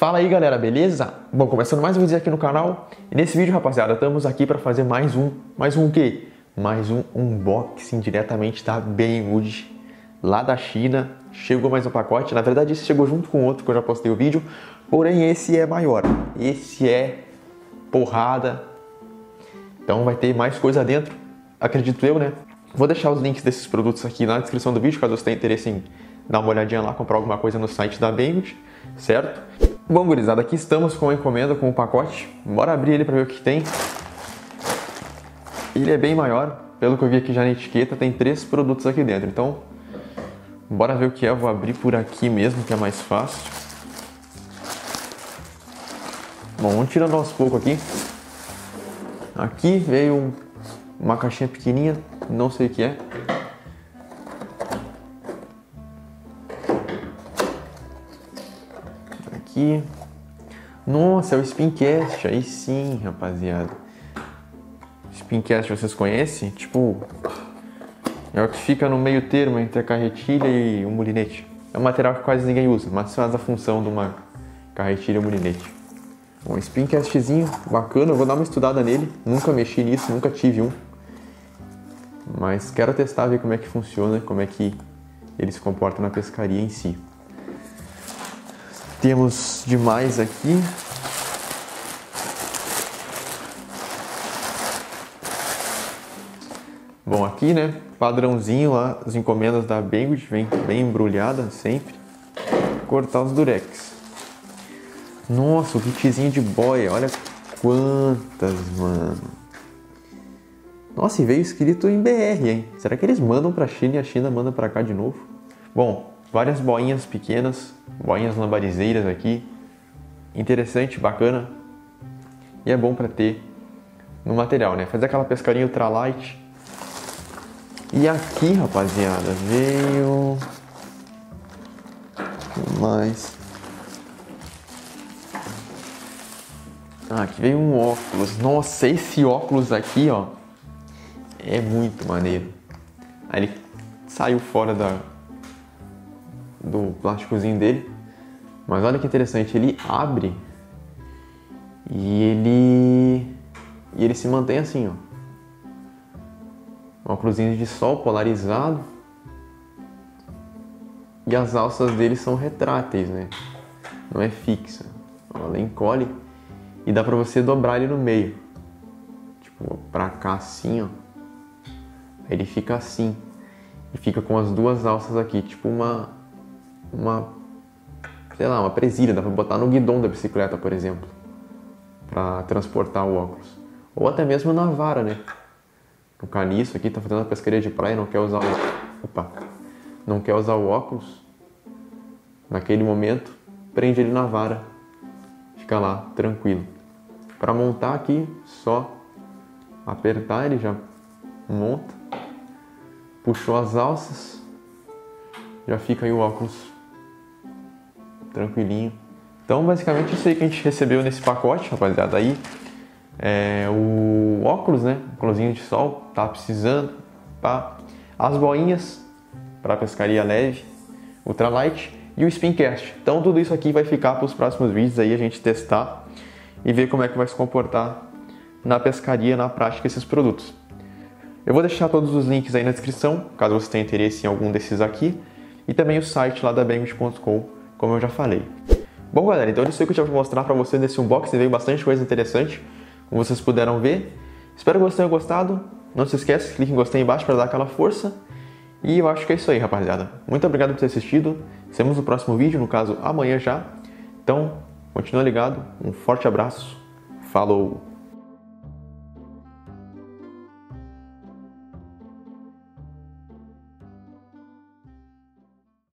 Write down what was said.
Fala aí galera, beleza? Bom, começando mais um vídeo aqui no canal. E nesse vídeo, rapaziada, estamos aqui para fazer mais um o quê? Mais um unboxing diretamente da Banggood, lá da China. Chegou mais um pacote, na verdade esse chegou junto com outro que eu já postei o vídeo, porém esse é maior, esse é porrada, então vai ter mais coisa dentro, acredito eu, né? Vou deixar os links desses produtos aqui na descrição do vídeo, caso você tenha interesse em dar uma olhadinha lá, comprar alguma coisa no site da Banggood, certo? Bom, gurizada, aqui estamos com a encomenda, com o pacote. Bora abrir ele para ver o que tem. Ele é bem maior, pelo que eu vi aqui já na etiqueta, tem 3 produtos aqui dentro. Então, bora ver o que é. Eu vou abrir por aqui mesmo, que é mais fácil. Bom, vamos tirando aos poucos aqui. Aqui veio uma caixinha pequenininha, não sei o que é. Aqui. Nossa, é o Spincast, aí sim, rapaziada. Spincast vocês conhecem? Tipo, é o que fica no meio termo entre a carretilha e o molinete. É um material que quase ninguém usa, mas faz a função de uma carretilha e molinete. Um Spincastzinho bacana, eu vou dar uma estudada nele. Nunca mexi nisso, nunca tive um. Mas quero testar, ver como é que funciona, como é que ele se comporta na pescaria em si. Temos demais aqui. Bom, aqui, né, padrãozinho lá, as encomendas da Banggood, vem bem embrulhada sempre. Cortar os durex. Nossa, o kitzinho de boia, olha quantas, mano. Nossa, e veio escrito em BR, hein? Será que eles mandam pra China e a China manda pra cá de novo? Bom, várias boinhas pequenas, boinhas lambarizeiras aqui. Interessante, bacana. E é bom pra ter no material, né? Fazer aquela pescaria ultralight. E aqui, rapaziada, veio mais. Aqui veio um óculos. Nossa, esse óculos aqui, ó, é muito maneiro. Aí ele saiu fora do plásticozinho dele. Mas olha que interessante, ele abre e ele se mantém assim, ó. Um óculosinho de sol polarizado. E as alças dele são retráteis, né? Não é fixa. Ela encolhe e dá pra você dobrar ele no meio. Tipo, pra cá assim, ó. Aí ele fica assim. E fica com as duas alças aqui, tipo sei lá, uma presilha. Dá pra botar no guidão da bicicleta, por exemplo, pra transportar o óculos. Ou até mesmo na vara, né? O caniço aqui tá fazendo uma pescaria de praia, não quer usar não quer usar o óculos. Naquele momento, prende ele na vara. Fica lá, tranquilo. Para montar aqui, só apertar, ele já monta. Puxou as alças, já fica aí o óculos tranquilinho. Então, basicamente, isso aí que a gente recebeu nesse pacote, rapaziada. Aí é o óculos, né? Óculosinho de sol, tá precisando. Pá. As boinhas para pescaria leve, ultralight e o Spincast. Então, tudo isso aqui vai ficar para os próximos vídeos aí, a gente testar e ver como é que vai se comportar na pescaria, na prática, esses produtos. Eu vou deixar todos os links aí na descrição, caso você tenha interesse em algum desses aqui, e também o site lá da Banggood.com, como eu já falei. Bom, galera, então isso aí que eu tinha para mostrar para vocês nesse unboxing. Veio bastante coisa interessante, como vocês puderam ver. Espero que vocês tenham gostado. Não se esqueça, clique em gostei embaixo para dar aquela força. E eu acho que é isso aí, rapaziada. Muito obrigado por ter assistido. Nos vemos no próximo vídeo, no caso amanhã já. Então, continua ligado. Um forte abraço. Falou!